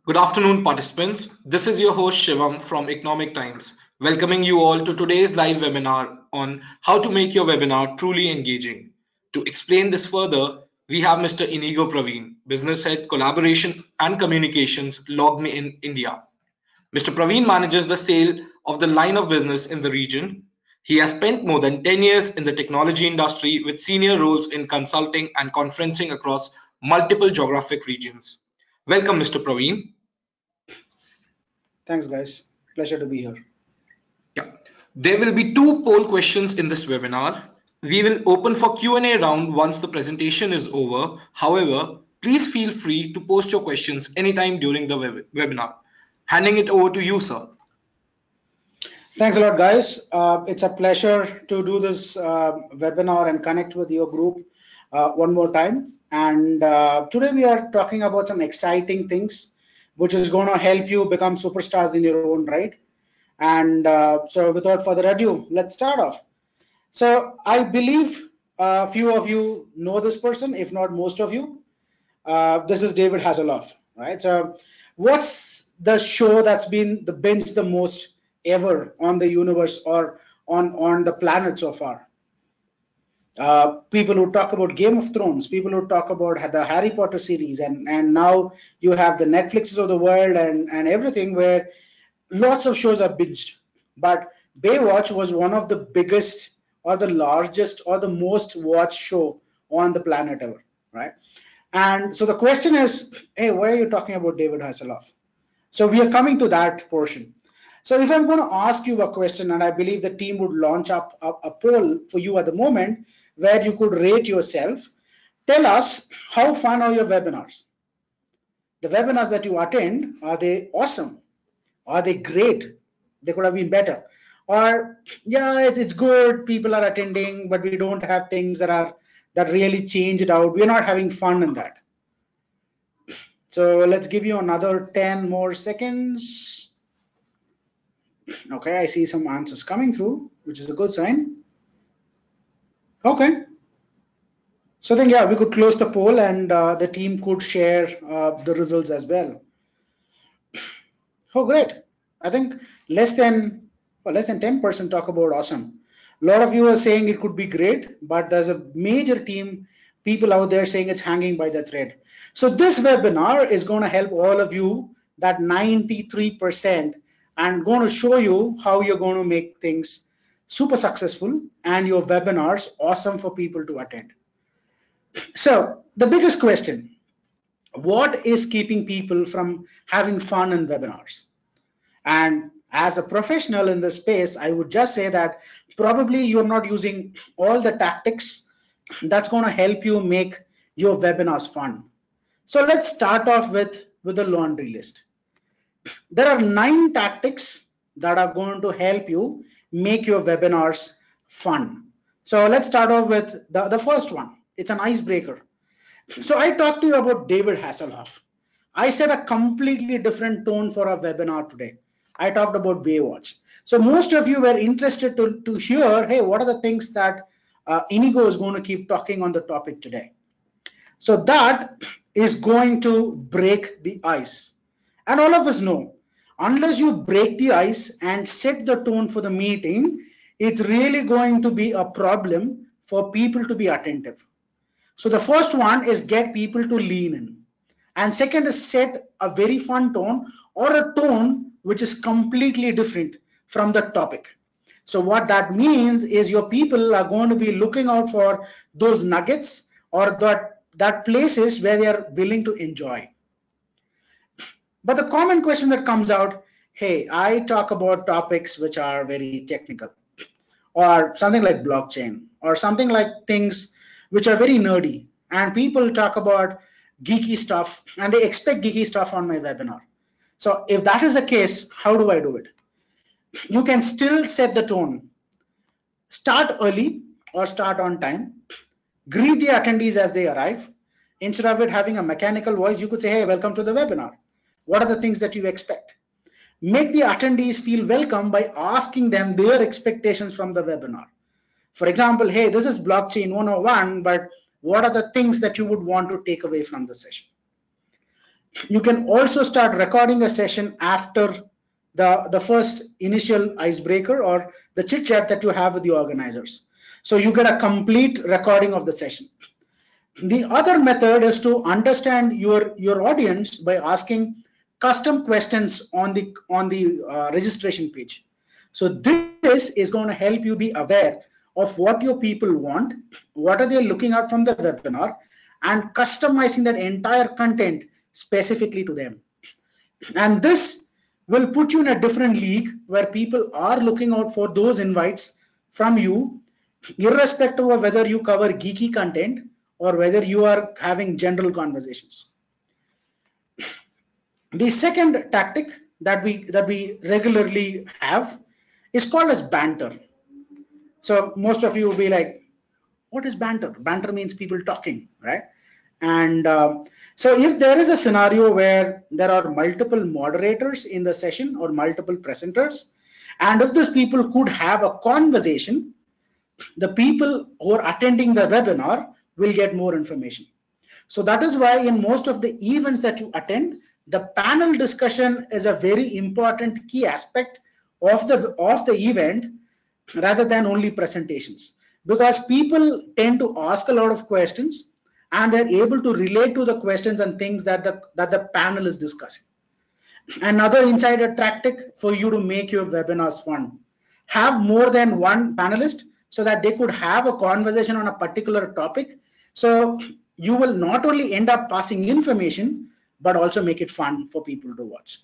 Good afternoon, participants. This is your host Shivam from Economic Times, welcoming you all to today's live webinar on how to make your webinar truly engaging. To explain this further, we have Mr. Inigo Praveen, Business Head, Collaboration and Communications, logged in India. Mr. Praveen manages the sale of the line of business in the region. He has spent more than 10 years in the technology industry with senior roles in consulting and conferencing across multiple geographic regions. Welcome, Mr. Praveen. Thanks, guys. Pleasure to be here. Yeah. There will be two poll questions in this webinar. We will open for Q&A round once the presentation is over. However, please feel free to post your questions anytime during the webinar. Handing it over to you, sir. Thanks a lot, guys. It's a pleasure to do this webinar and connect with your group one more time. And today we are talking about some exciting things, which is going to help you become superstars in your own right. And so without further ado, let's start off. So I believe a few of you know this person, if not most of you. This is David Hasselhoff, right? So what's the show that's been the binge the most ever on the universe or on the planet so far? People who talk about Game of Thrones, people who talk about the Harry Potter series, and now you have the Netflixes of the world and everything where lots of shows are binged. But Baywatch was one of the biggest or the largest or the most watched show on the planet ever, right? And so the question is, hey, why are you talking about David Hasselhoff? So we are coming to that portion. So if I'm going to ask you a question, and I believe the team would launch up a poll for you at the moment where you could rate yourself, tell us how fun are your webinars? The webinars that you attend, are they awesome? Are they great? They could have been better. Or yeah, it's good, people are attending, but we don't have things that really change it out. We're not having fun in that. So let's give you another 10 more seconds. Okay, I see some answers coming through, which is a good sign. Okay. So then, yeah, we could close the poll and the team could share the results as well. Oh, great. I think less than 10% talk about awesome. A lot of you are saying it could be great, but there's a major team, people out there saying it's hanging by the thread. So this webinar is going to help all of you, that 93%, and going to show you how you're going to make things super successful and your webinars awesome for people to attend. So the biggest question, what is keeping people from having fun in webinars? And as a professional in this space, I would just say that probably you're not using all the tactics that's going to help you make your webinars fun. So let's start off with the laundry list. There are 9 tactics that are going to help you make your webinars fun. So let's start off with the first one. It's an icebreaker. So I talked to you about David Hasselhoff. I set a completely different tone for our webinar today. I talked about Baywatch. So most of you were interested to hear, hey, what are the things that Inigo is going to keep talking on the topic today? So that is going to break the ice. And all of us know, unless you break the ice and set the tone for the meeting, it's really going to be a problem for people to be attentive. So the first one is get people to lean in. And second is set a very fun tone or a tone which is completely different from the topic. So what that means is your people are going to be looking out for those nuggets or that places where they are willing to enjoy. But the common question that comes out, hey, I talk about topics which are very technical, or something like blockchain, or something like things which are very nerdy, and people talk about geeky stuff and they expect geeky stuff on my webinar. So if that is the case, how do I do it? You can still set the tone. Start early or start on time. Greet the attendees as they arrive. Instead of it having a mechanical voice, you could say, hey, welcome to the webinar. What are the things that you expect? Make the attendees feel welcome by asking them their expectations from the webinar. For example, hey, this is blockchain 101, but what are the things that you would want to take away from the session? You can also start recording a session after the first initial icebreaker or the chit chat that you have with the organizers. So you get a complete recording of the session. The other method is to understand your audience by asking custom questions on the registration page. So this is going to help you be aware of what your people want, what are they looking at from the webinar, and customizing that entire content specifically to them. And this will put you in a different league where people are looking out for those invites from you, irrespective of whether you cover geeky content or whether you are having general conversations. The second tactic that we regularly have is called as banter. So most of you will be like, what is banter? Banter means people talking, right? And so if there is a scenario where there are multiple moderators in the session or multiple presenters, and if those people could have a conversation, the people who are attending the webinar will get more information. So that is why in most of the events that you attend, the panel discussion is a very important key aspect of the event rather than only presentations, because people tend to ask a lot of questions and they're able to relate to the questions and things that the panel is discussing. Another insider tactic for you to make your webinars fun: have more than one panelist so that they could have a conversation on a particular topic. So you will not only end up passing information, but also make it fun for people to watch.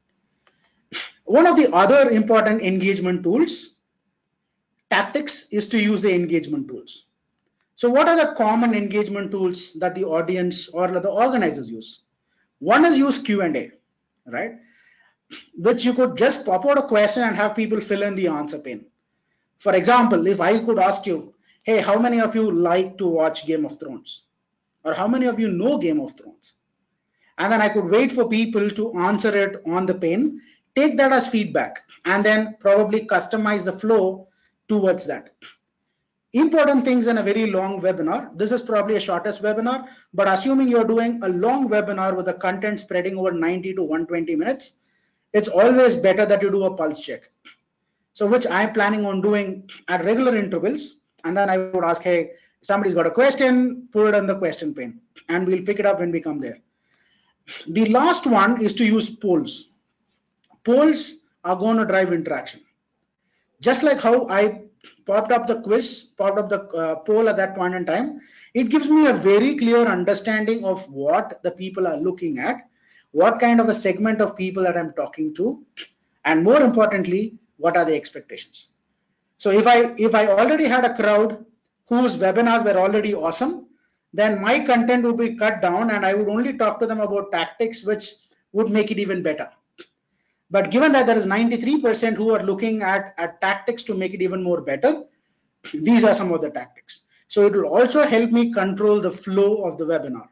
One of the other important engagement tools, tactics, is to use the engagement tools. So what are the common engagement tools that the audience or the organizers use? One is use Q&A, right? Which you could just pop out a question and have people fill in the answer pane. For example, if I could ask you, hey, how many of you like to watch Game of Thrones? Or how many of you know Game of Thrones? And then I could wait for people to answer it on the pane, take that as feedback, and then probably customize the flow towards that. Important things in a very long webinar. This is probably a shortest webinar, but assuming you're doing a long webinar with the content spreading over 90 to 120 minutes, it's always better that you do a pulse check. So which I'm planning on doing at regular intervals. And then I would ask, hey, somebody's got a question, put it in the question pane, and we'll pick it up when we come there. The last one is to use polls. Polls are going to drive interaction. Just like how I popped up the poll at that point in time, it gives me a very clear understanding of what the people are looking at, what kind of a segment of people that I'm talking to, and more importantly, what are the expectations. So if I already had a crowd whose webinars were already awesome, then my content would be cut down and I would only talk to them about tactics which would make it even better. But given that there is 93% who are looking at tactics to make it even more better, these are some of the tactics. So it will also help me control the flow of the webinar.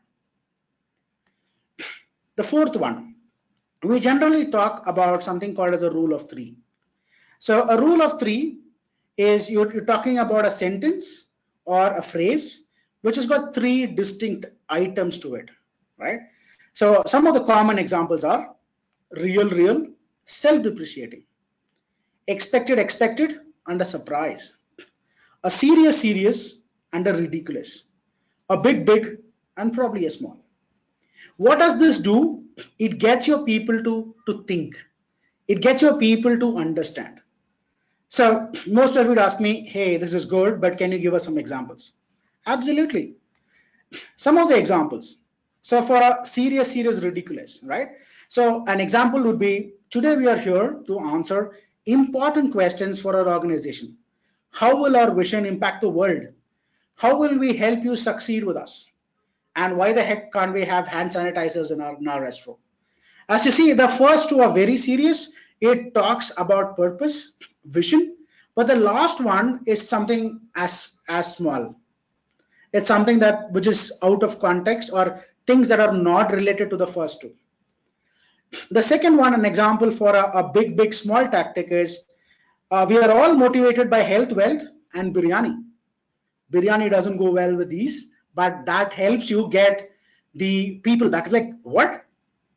The fourth one, we generally talk about something called as a rule of three. So a rule of three is you're talking about a sentence or a phrase which has got three distinct items to it, right? So some of the common examples are real, self-depreciating, expected, and a surprise, a serious, and a ridiculous, a big, and probably a small. What does this do? It gets your people to think. It gets your people to understand. So most of you would ask me, hey, this is good, but can you give us some examples? Absolutely. Some of the examples. So for a serious, ridiculous, right? So an example would be, today we are here to answer important questions for our organization. How will our vision impact the world? How will we help you succeed with us? And why the heck can't we have hand sanitizers in our restroom? As you see, the first two are very serious. It talks about purpose, vision, but the last one is something as small. It's something which is out of context or things that are not related to the first two. The second one, an example for a big, small tactic is we are all motivated by health, wealth, and biryani. Biryani doesn't go well with these, but that helps you get the people back. It's like, what?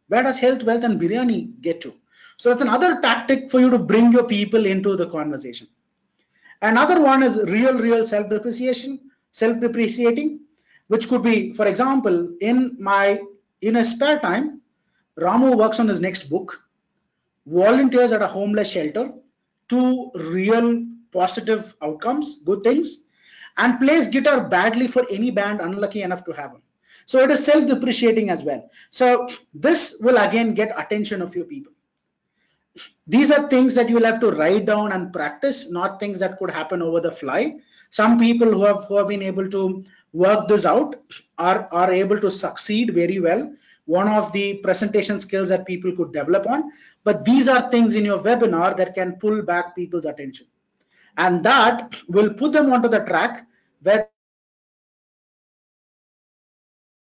Where does health, wealth, and biryani get to? So that's another tactic for you to bring your people into the conversation. Another one is real self-depreciating, which could be, for example, in a spare time, Ramu works on his next book, volunteers at a homeless shelter, two real positive outcomes, good things, and plays guitar badly for any band unlucky enough to have him. So it is self-depreciating as well. So this will again get attention of your people. These are things that you will have to write down and practice, not things that could happen over the fly. Some people who have been able to work this out are able to succeed very well. One of the presentation skills that people could develop on, but these are things in your webinar that can pull back people's attention, and that will put them onto the track where they can start engaging with you and start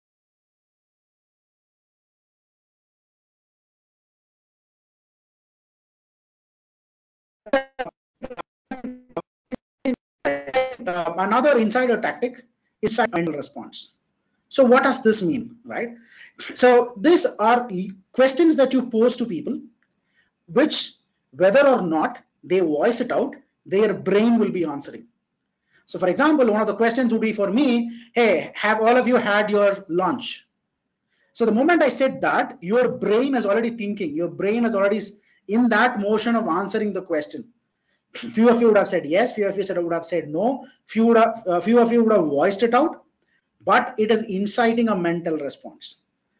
another insider tactic is response. So what does this mean, right? So these are questions that you pose to people, which whether or not they voice it out, their brain will be answering. So for example, one of the questions would be for me, hey, have all of you had your lunch? So the moment I said that, your brain is already thinking, your brain is already in that motion of answering the question. Few of you would have said yes, few of you would have said no, few of you would have voiced it out, but it is inciting a mental response.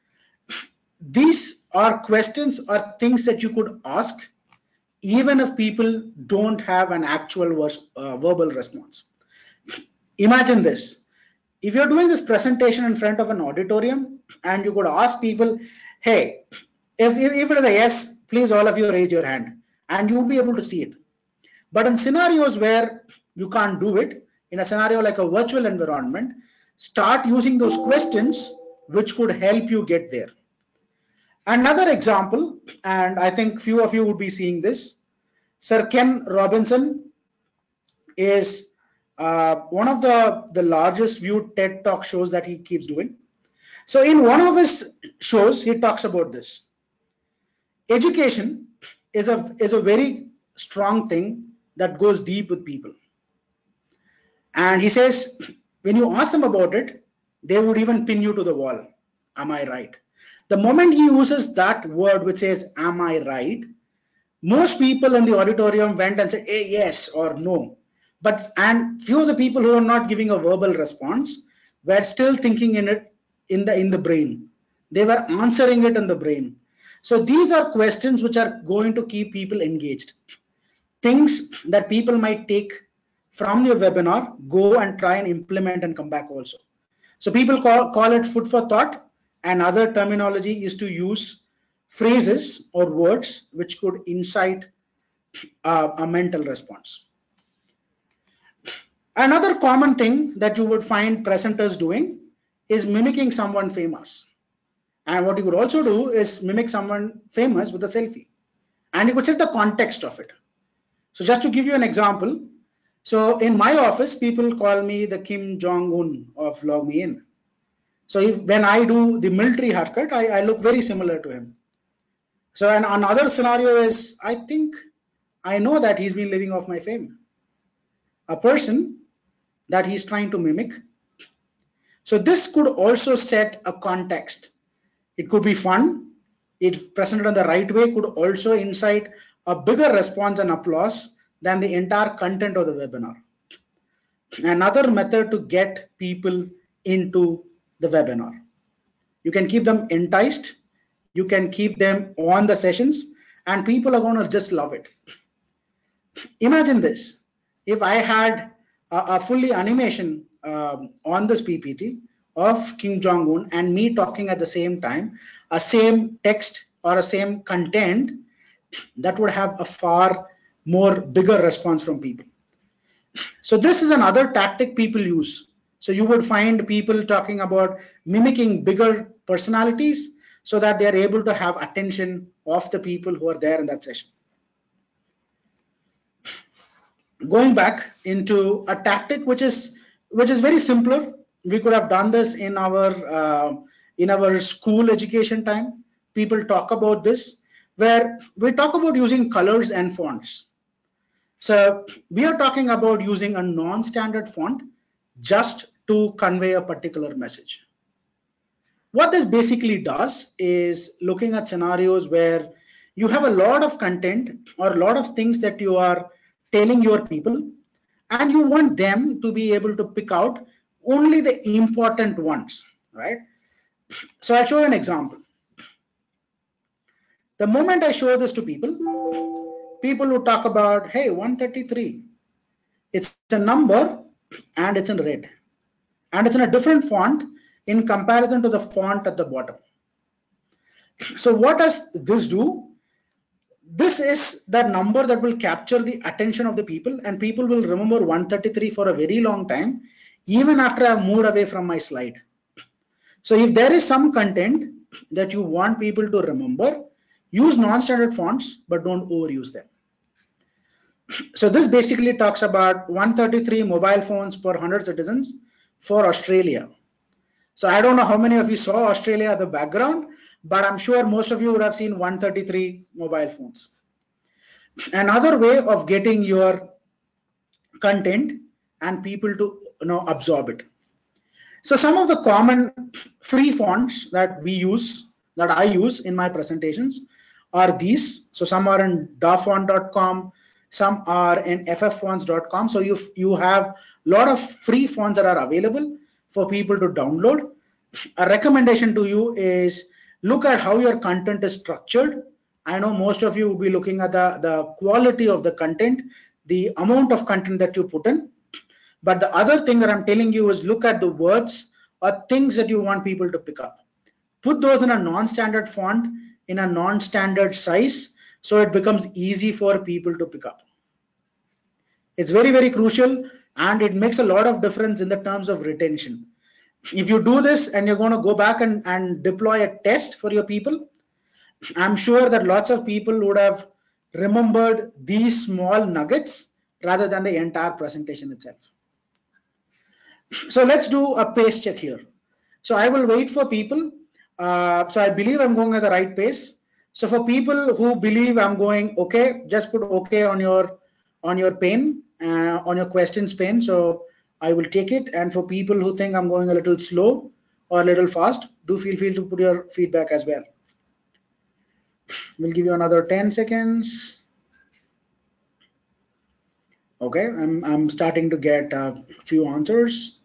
These are questions or things that you could ask even if people don't have an actual verbal response. Imagine this. If you're doing this presentation in front of an auditorium and you could ask people, hey, if it is a yes, please all of you raise your hand, and you'll be able to see it. But in scenarios where you can't do it, in a scenario like a virtual environment, start using those questions which could help you get there. Another example, and I think few of you would be seeing this, Sir Ken Robinson is one of the largest viewed TED Talk shows that he keeps doing. So in one of his shows, he talks about this. Education is a very strong thing that goes deep with people. And he says, when you ask them about it, they would even pin you to the wall. Am I right? The moment he uses that word which says, am I right? Most people in the auditorium went and said, hey, yes or no. And few of the people who are not giving a verbal response were still thinking in it in the brain. They were answering it in the brain. So these are questions which are going to keep people engaged. Things that people might take from your webinar, go and try and implement and come back also. So people call it food for thought, and other terminology is to use phrases or words which could incite a mental response. Another common thing that you would find presenters doing is mimicking someone famous. And what you could also do is mimic someone famous with a selfie. And you could set the context of it. So just to give you an example, so in my office, people call me the Kim Jong-un of Log Me In. So when I do the military haircut, I look very similar to him. So another scenario is, I think I know that he's been living off my fame. A person that he's trying to mimic. So this could also set a context. It could be fun. If presented in the right way, could also incite a bigger response and applause than the entire content of the webinar. Another method to get people into the webinar. You can keep them enticed. You can keep them on the sessions, and people are going to just love it. Imagine this. If I had a fully animation on this PPT of Kim Jong-un and me talking at the same time, a same text or a same content, that would have a far more bigger response from people. So this is another tactic people use. So you would find people talking about mimicking bigger personalities so that they are able to have attention of the people who are there in that session. Going back into a tactic which is very simpler. We could have done this in our school education time. people talk about this, where we talk about using colors and fonts. So we are talking about using a non-standard font just to convey a particular message. What this basically does is looking at scenarios where you have a lot of content or a lot of things that you are telling your people, and you want them to be able to pick out only the important ones, right? So I'll show you an example. The moment I show this to people will talk about, hey, 133, it's a number and it's in red. And it's in a different font in comparison to the font at the bottom. So what does this do? This is the number that will capture the attention of the people, and people will remember 133 for a very long time, even after I've moved away from my slide. So if there is some content that you want people to remember, use non-standard fonts, but don't overuse them. So this basically talks about 133 mobile phones per 100 citizens for Australia. So I don't know how many of you saw Australia at the background, but I'm sure most of you would have seen 133 mobile phones. Another way of getting your content and people to absorb it. So some of the common free fonts that I use in my presentations are these. So some are in dafont.com, some are in fffonts.com. So you have a lot of free fonts that are available for people to download. A recommendation to you is look at how your content is structured. I know most of you will be looking at the quality of the content, the amount of content that you put in. But the other thing that I'm telling you is look at the words or things that you want people to pick up. Put those in a non-standard font, in a non-standard size, so it becomes easy for people to pick up. It's very, very crucial, and it makes a lot of difference in the terms of retention. If you do this and you're going to go back and deploy a test for your people, I'm sure that lots of people would have remembered these small nuggets rather than the entire presentation itself. So let's do a pace check here. So I will wait for people. So I believe I'm going at the right pace. So for people who believe I'm going okay, just put okay on your pane, on your questions pane. So I will take it. And for people who think I'm going a little slow or a little fast, do feel free to put your feedback as well. We'll give you another 10 seconds. Okay, I'm starting to get a few answers.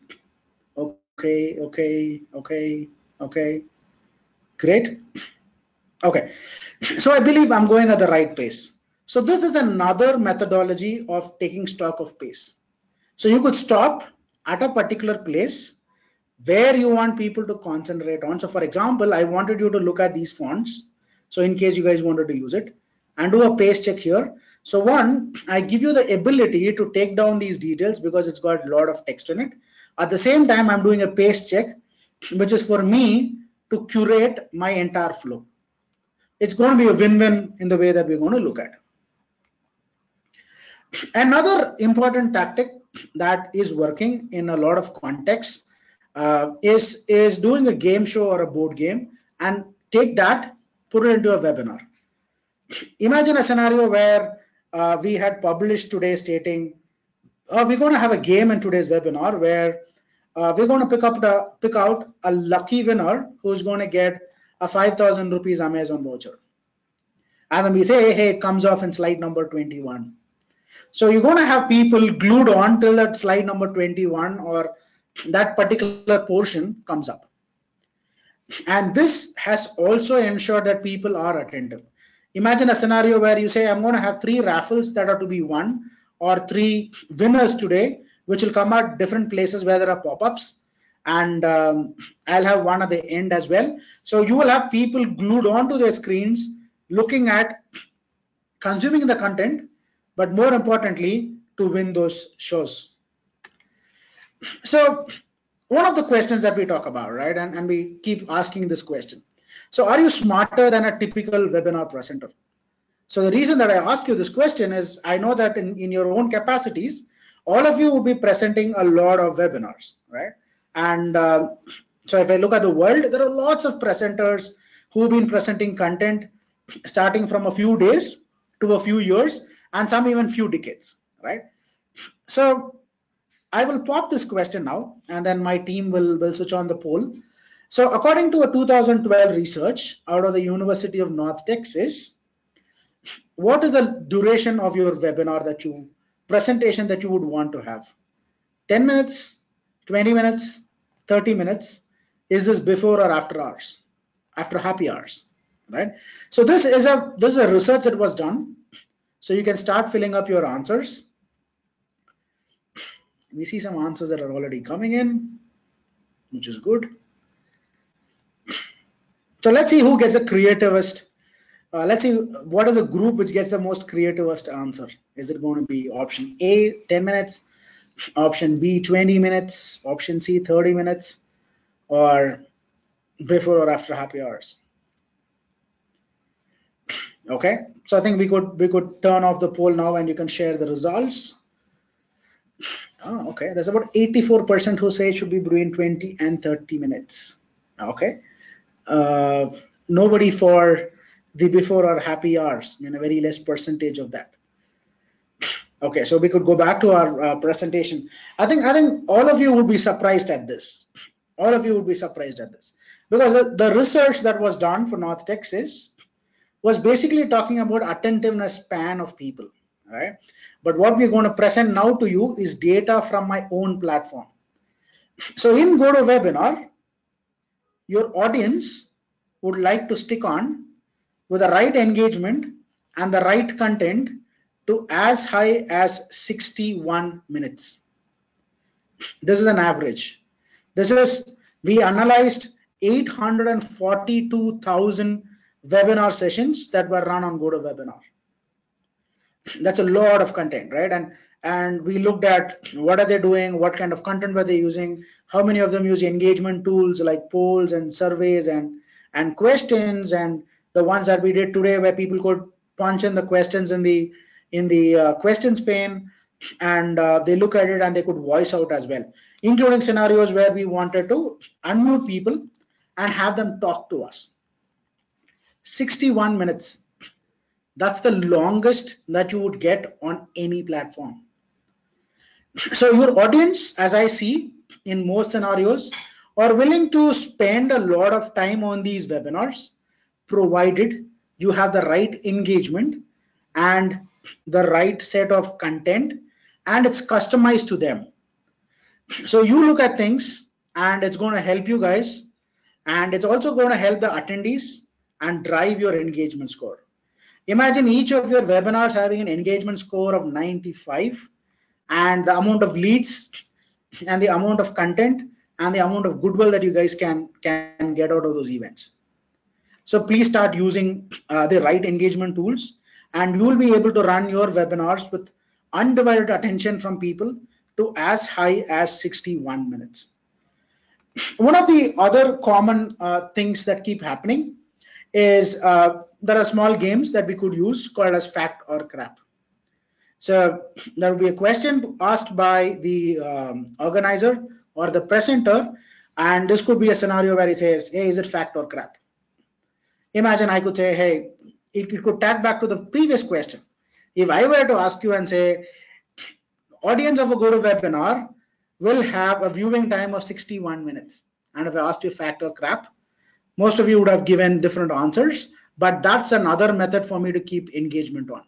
Okay. Great. Okay, so I believe I'm going at the right pace. So this is another methodology of taking stock of pace. So you could stop at a particular place where you want people to concentrate on. So for example, I wanted you to look at these fonts. So in case you guys wanted to use it, and do a pace check here. So one, I give you the ability to take down these details because it's got a lot of text in it. At the same time, I'm doing a pace check, which is for me to curate my entire flow. It's going to be a win-win in the way that we're going to look at. Another important tactic that is working in a lot of contexts is doing a game show or a board game, and take that, put it into a webinar. Imagine a scenario where we had published today stating we're going to have a game in today's webinar where we're going to pick out a lucky winner who's going to get a 5,000 rupees Amazon voucher. And then we say, hey, it comes off in slide number 21. So you're going to have people glued on till that slide number 21 or that particular portion comes up. And this has also ensured that people are attentive. Imagine a scenario where you say, I'm going to have 3 raffles that are to be won, or 3 winners today, which will come at different places where there are pop-ups. And I'll have one at the end as well. So you will have people glued onto their screens, looking at consuming the content, but more importantly, to win those shows. So one of the questions that we talk about, right, and we keep asking this question. So are you smarter than a typical webinar presenter? So the reason that I ask you this question is I know that in your own capacities, all of you will be presenting a lot of webinars, right? And So if I look at the world, there are lots of presenters who've been presenting content starting from a few days to a few years, and some even few decades, right? So I will pop this question now, and then my team will switch on the poll. So according to a 2012 research out of the University of North Texas, what is the duration of your webinar presentation that you would want to have? 10 minutes, 20 minutes, 30 minutes? Is this before or after hours? After happy hours, right? So this is a research that was done. So you can start filling up your answers. We see some answers that are already coming in, which is good. So let's see who gets the creativist. Let's see what is a group which gets the most creativist answer. Is it going to be option A, 10 minutes, option B, 20 minutes, option C, 30 minutes, or before or after happy hours? Okay, so I think we could turn off the poll now and you can share the results. Oh, okay, there's about 84% who say it should be between 20 and 30 minutes. Okay, nobody for the before or happy hours, a very less percentage of that. Okay, so we could go back to our presentation. I think all of you would be surprised at this. All of you would be surprised at this because the research that was done for North Texas was basically talking about attentiveness span of people, right? But what we're going to present now to you is data from my own platform. So in GoToWebinar, your audience would like to stick on with the right engagement and the right content to as high as 61 minutes. This is an average. We analyzed 842,000 webinar sessions that were run on GoToWebinar. That's a lot of content, right? And we looked at what are they doing, what kind of content were they using, how many of them use engagement tools like polls and surveys and questions, and the ones that we did today where people could punch in the questions in the questions pane, and they look at it and they could voice out as well, including scenarios where we wanted to unmute people and have them talk to us. 61 minutes. That's the longest that you would get on any platform. So your audience, as I see in most scenarios, are willing to spend a lot of time on these webinars, provided you have the right engagement and the right set of content, and it's customized to them. So you look at things and it's going to help you guys, and it's also going to help the attendees and drive your engagement score. Imagine each of your webinars having an engagement score of 95, and the amount of leads and the amount of content and the amount of goodwill that you guys can get out of those events. So please start using the right engagement tools, and you will be able to run your webinars with undivided attention from people to as high as 61 minutes. One of the other common things that keep happening is there are small games that we could use called as fact or crap. So there will be a question asked by the organizer or the presenter, and this could be a scenario where he says, hey, is it fact or crap? Imagine I could say, hey, it could tag back to the previous question. If I were to ask you and say, audience of a GoToWebinar will have a viewing time of 61 minutes. And if I asked you fact or crap, most of you would have given different answers, but that's another method for me to keep engagement on.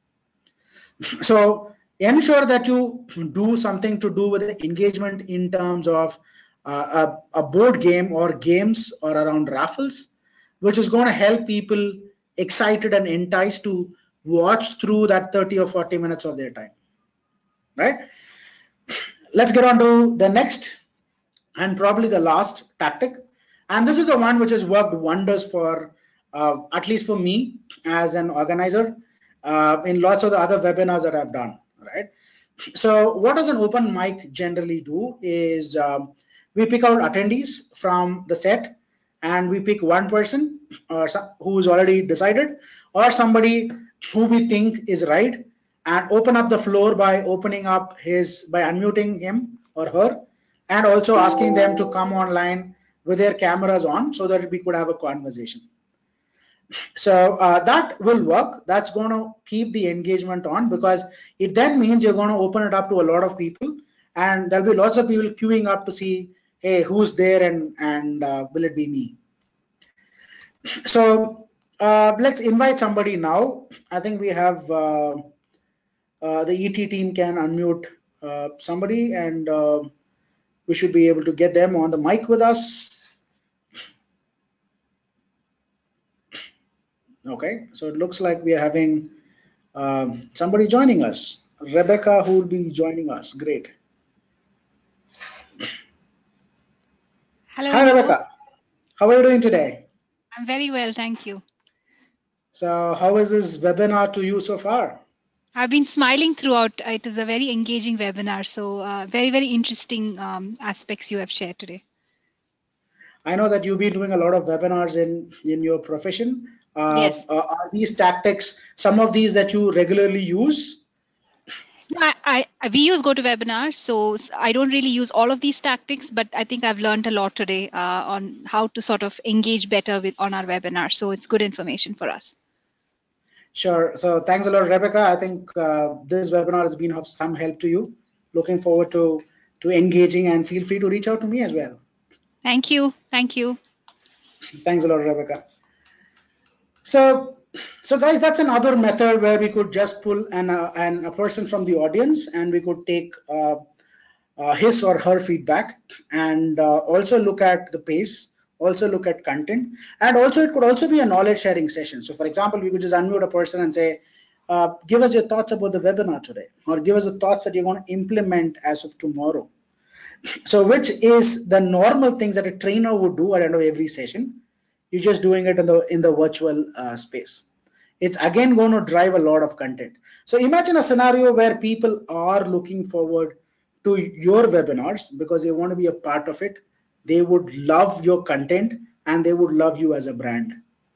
So ensure that you do something to do with the engagement in terms of a board game or games or around raffles, which is going to help people excited and enticed to watch through that 30 or 40 minutes of their time, right? Let's get on to the next and probably the last tactic. And this is the one which has worked wonders for, at least for me as an organizer, in lots of the other webinars that I've done, right? So what does an open mic generally do is we pick out attendees from the set, and we pick one person or who is already decided, or somebody who we think is right, and open up the floor by unmuting him or her, and also asking them to come online with their cameras on so that we could have a conversation. So that will work. That's going to keep the engagement on, because it then means you're going to open it up to a lot of people, and there'll be lots of people queuing up to see, hey, who's there, and will it be me? So let's invite somebody now. I think we have the ET team can unmute somebody, and we should be able to get them on the mic with us. Okay, so it looks like we are having somebody joining us. Rebecca, who will be joining us. Great. Hello, Hi, hello. Rebecca. How are you doing today? I'm very well, thank you. So how is this webinar to you so far? I've been smiling throughout. It is a very engaging webinar. So very, very interesting aspects you have shared today. I know that you've been doing a lot of webinars in your profession. Yes. Are these tactics, some of these that you regularly use? We use GoToWebinar, so I don't really use all of these tactics, but I think I've learned a lot today on how to sort of engage better on our webinar. So it's good information for us. Sure. So thanks a lot, Rebecca. I think this webinar has been of some help to you. Looking forward to engaging, and feel free to reach out to me as well. Thank you. Thank you. Thanks a lot, Rebecca. So guys, that's another method where we could just pull a person from the audience, and we could take his or her feedback, and also look at the pace, also look at content, and also it could also be a knowledge sharing session. So for example, we could just unmute a person and say, give us your thoughts about the webinar today, or give us the thoughts that you're going to implement as of tomorrow. So which is the normal things that a trainer would do at the end of every session. You're just doing it in the virtual space. It's again going to drive a lot of content. So imagine a scenario where people are looking forward to your webinars because they want to be a part of it. They would love your content, and they would love you as a brand.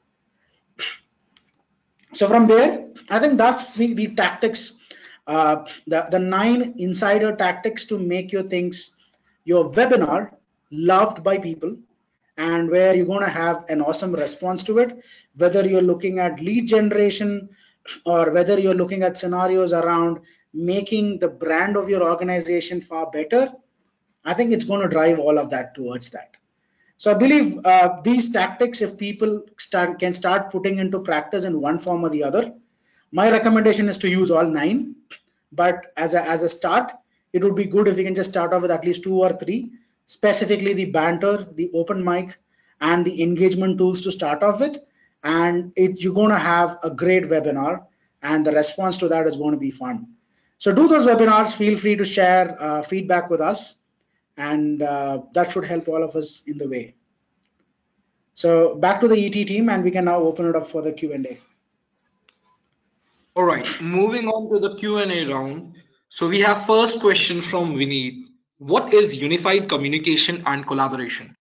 So from there, I think that's the tactics, the 9 insider tactics to make your webinar loved by people, and where you're going to have an awesome response to it, whether you're looking at lead generation or whether you're looking at scenarios around making the brand of your organization far better. I think it's going to drive all of that towards that. So I believe these tactics, if people can start putting into practice in one form or the other, my recommendation is to use all 9. But as a start, it would be good if you can just start off with at least 2 or 3, specifically the banter, the open mic, and the engagement tools to start off with. And you're going to have a great webinar, and the response to that is going to be fun. So do those webinars. Feel free to share feedback with us, and that should help all of us in the way. So back to the ET team, and we can now open it up for the Q&A. All right, moving on to the Q&A round. So we have first question from Vineet. What is unified communication and collaboration?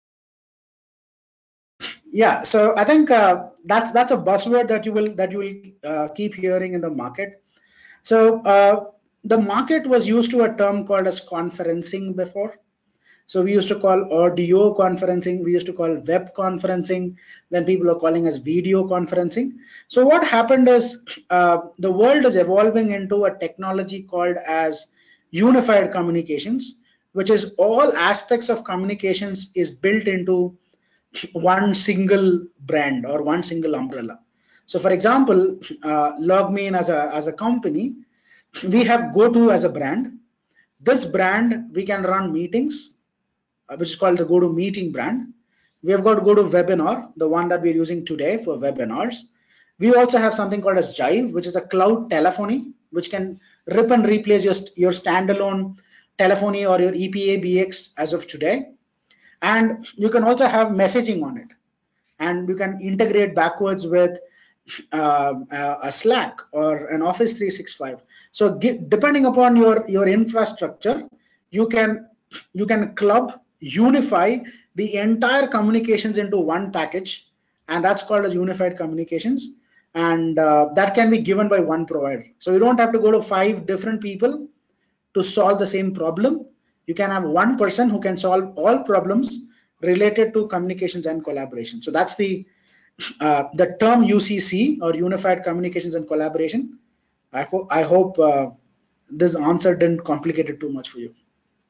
Yeah, so I think that's a buzzword that you will keep hearing in the market. So the market was used to a term called as conferencing before. So we used to call audio conferencing, we used to call web conferencing, then people are calling as video conferencing. So what happened is the world is evolving into a technology called as unified communications, which is all aspects of communications is built into one single brand or one single umbrella. So for example, LogMeIn as a company, we have GoTo as a brand. This brand, we can run meetings, which is called the GoToMeeting brand. We have got GoToWebinar, the one that we're using today for webinars. We also have something called as Jive, which is a cloud telephony, which can rip and replace your standalone telephony or your EPA BX as of today. And you can also have messaging on it, and you can integrate backwards with a Slack or an Office 365. So depending upon your infrastructure, you can club, unify the entire communications into one package, and that's called as unified communications. And that can be given by one provider. So you don't have to go to 5 different people to solve the same problem. You can have one person who can solve all problems related to communications and collaboration. So that's the term UCC, or Unified Communications and Collaboration. I hope this answer didn't complicate it too much for you.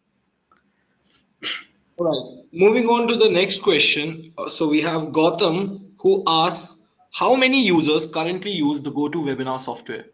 All right. Moving on to the next question. So we have Gautam who asks, how many users currently use the GoToWebinar software?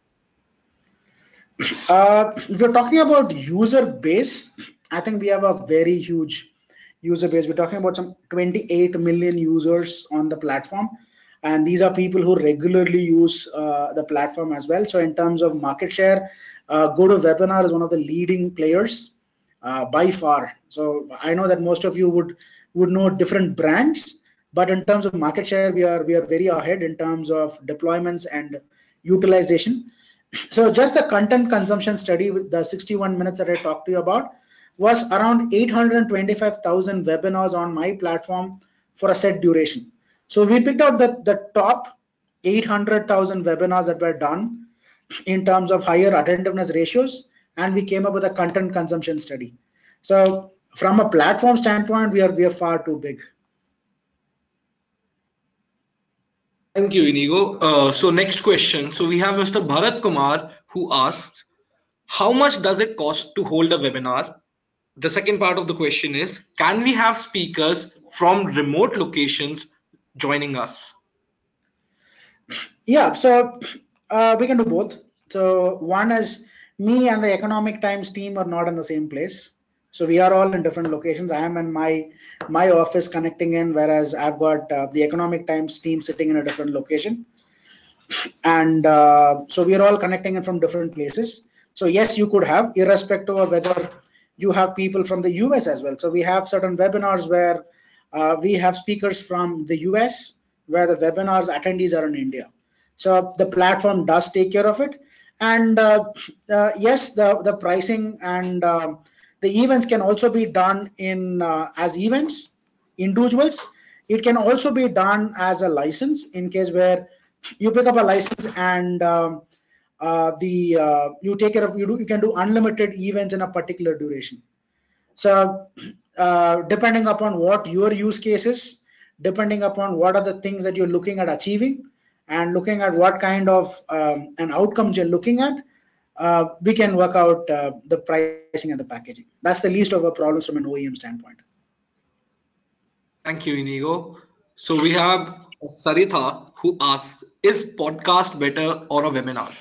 If you're talking about user base, I think we have a very huge user base. We're talking about some 28 million users on the platform, and these are people who regularly use the platform as well. So in terms of market share, GoToWebinar is one of the leading players by far. So I know that most of you would know different brands, but in terms of market share, we are very ahead in terms of deployments and utilization. So just the content consumption study with the 61 minutes that I talked to you about was around 825,000 webinars on my platform for a set duration. So we picked out the top 800,000 webinars that were done in terms of higher attentiveness ratios, and we came up with a content consumption study. So from a platform standpoint, we are far too big. Thank you, Inigo. So next question. So we have Mr. Bharat Kumar who asks, how much does it cost to hold a webinar? The second part of the question is, can we have speakers from remote locations joining us? Yeah, so we can do both. So one is, me and the Economic Times team are not in the same place. So we are all in different locations. I am in my office connecting in, whereas I've got the Economic Times team sitting in a different location. And so we are all connecting in from different places. So yes, you could have, irrespective of whether you have people from the US as well. So we have certain webinars where we have speakers from the US, where the webinars attendees are in India. So the platform does take care of it. And yes, the pricing and the events can also be done in as events, individuals. It can also be done as a license, in case where you pick up a license and you take care of, you can do unlimited events in a particular duration. So depending upon what your use case is, depending upon what are the things that you're looking at achieving, and looking at what kind of an outcomes you're looking at, we can work out the pricing and the packaging. That's the least of our problems from an OEM standpoint. Thank you, Inigo. So we have Saritha who asks, is podcast better or a webinar?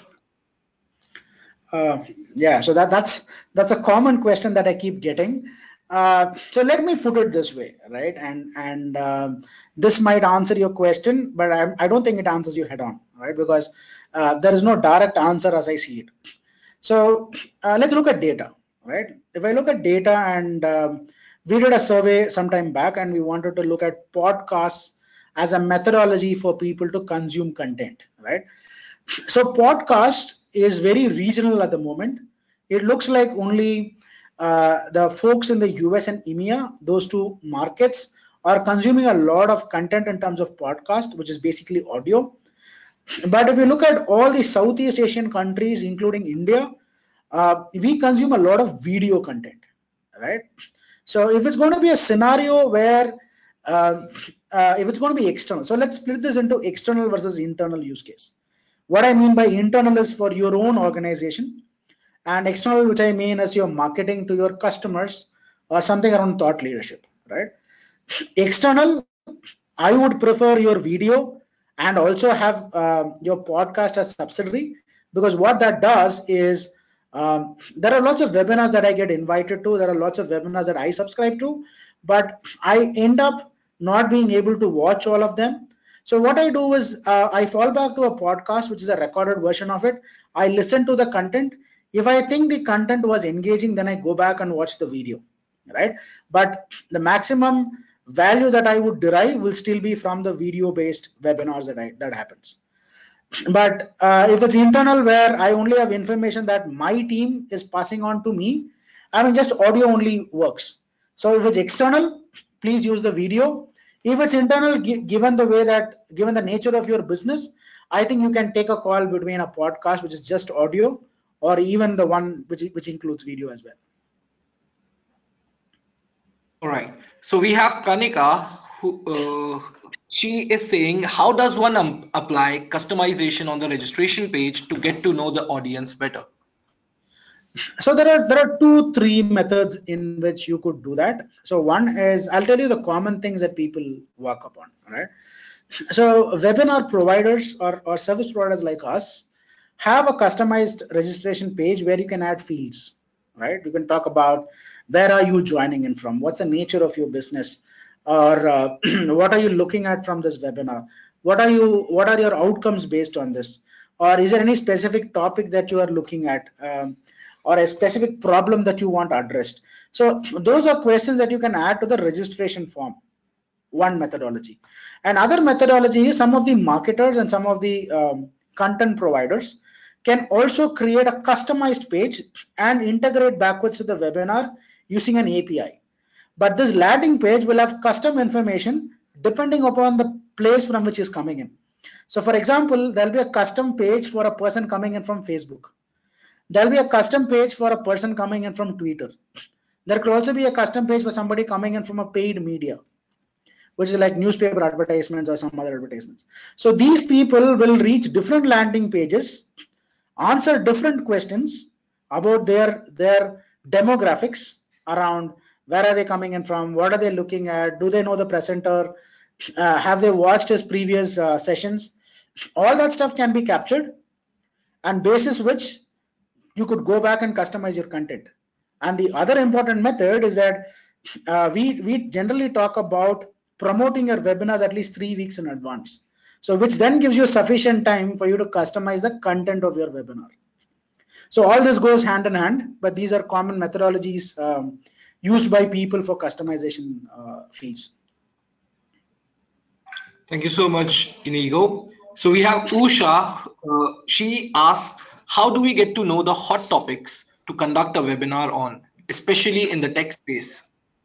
Yeah, so that's a common question that I keep getting. So let me put it this way, right? And this might answer your question, but I don't think it answers you head on, right? Because there is no direct answer as I see it. So let's look at data, right? If I look at data, and we did a survey some time back, and we wanted to look at podcasts as a methodology for people to consume content, right? So podcast is very regional at the moment. It looks like only the folks in the US and EMEA, those two markets, are consuming a lot of content in terms of podcast, which is basically audio. But if you look at all the Southeast Asian countries, including India, we consume a lot of video content, right? So if it's going to be a scenario where if it's going to be external, so let's split this into external versus internal use case. What I mean by internal is for your own organization, and external, which I mean is your marketing to your customers or something around thought leadership, right? External, I would prefer your video and also have your podcast as subsidiary, because what that does is there are lots of webinars that I get invited to, there are lots of webinars that I subscribe to, but I end up not being able to watch all of them. So what I do is I fall back to a podcast, which is a recorded version of it. I listen to the content. If I think the content was engaging, then I go back and watch the video, right? But the maximum value that I would derive will still be from the video based webinars that happens. But if it's internal, where I only have information that my team is passing on to me, I mean, just audio only works. So if it's external, please use the video. If it's internal, given the nature of your business, I think you can take a call between a podcast, which is just audio, or even the one which includes video as well. All right. So we have Kanika, who she is saying, how does one apply customization on the registration page to get to know the audience better? So there are two, three methods in which you could do that. So one is, I'll tell you the common things that people work upon. All right. So webinar providers or service providers like us have a customized registration page where you can add fields, right? You can talk about where are you joining in from, what's the nature of your business, or what are you looking at from this webinar, what are your outcomes based on this, or is there any specific topic that you are looking at, or a specific problem that you want addressed. So those are questions that you can add to the registration form. One methodology. Another methodology is some of the marketers and some of the content providers can also create a customized page and integrate backwards to the webinar using an API. But this landing page will have custom information depending upon the place from which is coming in. So for example, there'll be a custom page for a person coming in from Facebook. There'll be a custom page for a person coming in from Twitter. There could also be a custom page for somebody coming in from a paid media, which is like newspaper advertisements or some other advertisements. So these people will reach different landing pages, answer different questions about their demographics around where are they coming in from, what are they looking at, do they know the presenter, have they watched his previous sessions. All that stuff can be captured, and basis which you could go back and customize your content. And the other important method is that we generally talk about promoting your webinars at least 3 weeks in advance. So which then gives you sufficient time for you to customize the content of your webinar. So all this goes hand in hand, but these are common methodologies used by people for customization fields. Thank you so much, Inigo. So we have Usha. She asked, how do we get to know the hot topics to conduct a webinar on, especially in the tech space?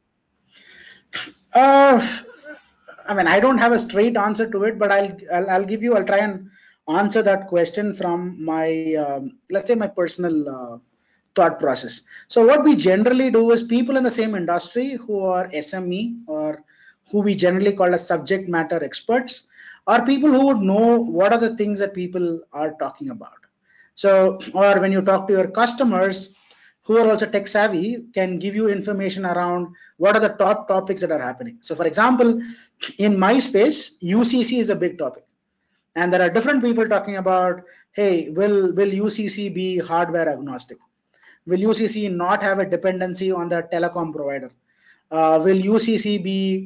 Uh, I mean, I don't have a straight answer to it, but I'll try and answer that question from my let's say my personal thought process. So what we generally do is people in the same industry who are SME or who we generally call as subject matter experts are people who would know what are the things that people are talking about. So, or when you talk to your customers who are also tech savvy, can give you information around what are the top topics that are happening. So for example, in my space, UCC is a big topic, and there are different people talking about, hey, will UCC be hardware agnostic? Will UCC not have a dependency on the telecom provider? Will UCC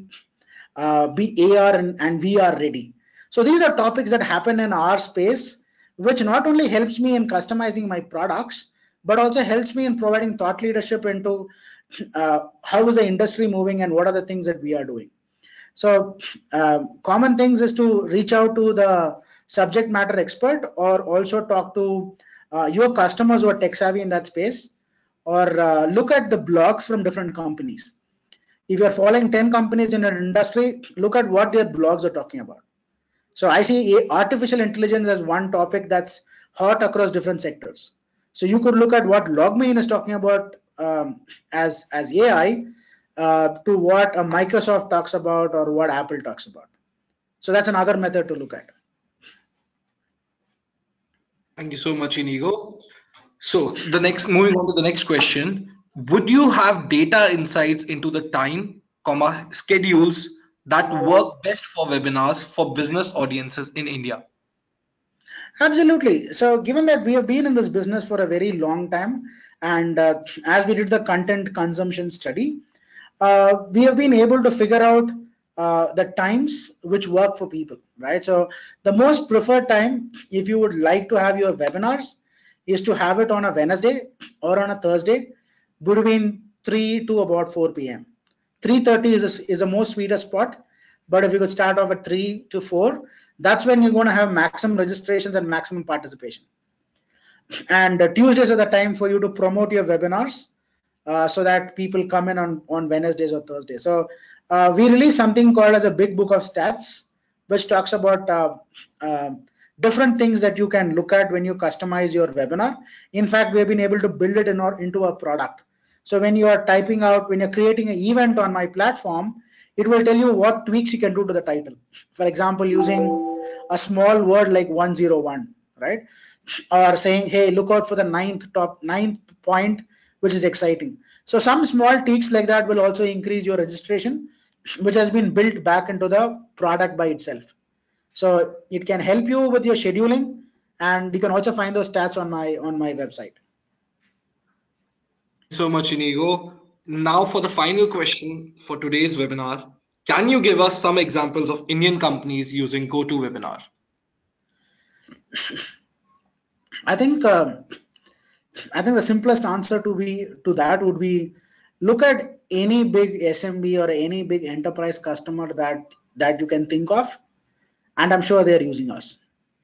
be AR and VR ready? So these are topics that happen in our space, which not only helps me in customizing my products, but also helps me in providing thought leadership into how is the industry moving and what are the things that we are doing. So common things is to reach out to the subject matter expert, or also talk to your customers who are tech savvy in that space, or look at the blogs from different companies. If you're following 10 companies in an industry, look at what their blogs are talking about. So I see artificial intelligence as one topic that's hot across different sectors. So you could look at what Logmein is talking about as AI, to what Microsoft talks about or what Apple talks about. So that's another method to look at. Thank you so much, Inigo. So moving on to the next question, would you have data insights into the time, schedules that work best for webinars for business audiences in India? Absolutely. So given that we have been in this business for a very long time, and as we did the content consumption study, we have been able to figure out the times which work for people, right? So the most preferred time, if you would like to have your webinars, is to have it on a Wednesday or on a Thursday between 3 to about 4 p.m. 3:30 is the most sweetest spot, but if you could start off at 3 to 4, that's when you're going to have maximum registrations and maximum participation. And Tuesdays are the time for you to promote your webinars, so that people come in on Wednesdays or Thursdays. So we release something called as a big book of stats, which talks about different things that you can look at when you customize your webinar. In fact, we have been able to build it into a product. So when you are typing out, when you're creating an event on my platform, it will tell you what tweaks you can do to the title. For example, using a small word like 101, right? Or saying, hey, look out for the ninth point, which is exciting. So some small tweaks like that will also increase your registration, which has been built back into the product by itself. So it can help you with your scheduling, and you can also find those stats on my website. Thank you so much, Inigo. Now, for the final question for today's webinar, can you give us some examples of Indian companies using GoToWebinar? I think the simplest answer to that would be, look at any big SMB or any big enterprise customer that you can think of, and I'm sure they're using us.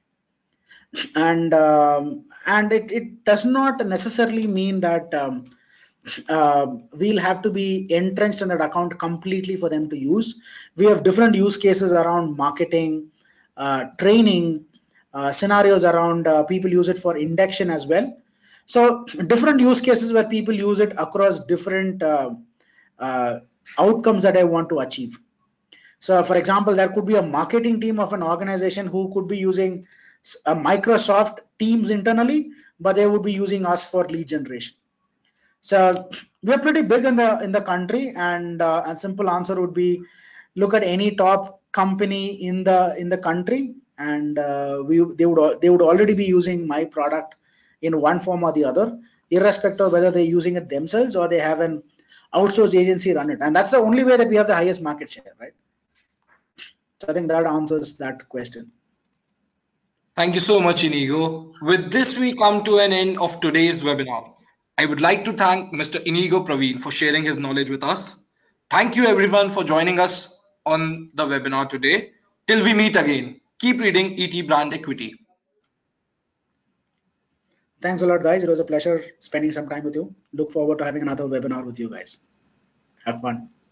And it does not necessarily mean that we'll have to be entrenched in that account completely for them to use. We have different use cases around marketing, training, scenarios around people use it for induction as well. So different use cases where people use it across different uh, outcomes that I want to achieve. So for example, there could be a marketing team of an organization who could be using a Microsoft Teams internally, but they would be using us for lead generation. So we're pretty big in the country, and a simple answer would be, look at any top company in the country, and they would already be using my product in one form or the other, irrespective of whether they're using it themselves or they have an outsourced agency run it. And that's the only way that we have the highest market share, right? So I think that answers that question. Thank you so much, Inigo. With this, we come to an end of today's webinar. I would like to thank Mr. Inigo Praveen for sharing his knowledge with us. Thank you everyone for joining us on the webinar today. Till we meet again, keep reading ET Brand Equity. Thanks a lot, guys. It was a pleasure spending some time with you. Look forward to having another webinar with you guys. Have fun.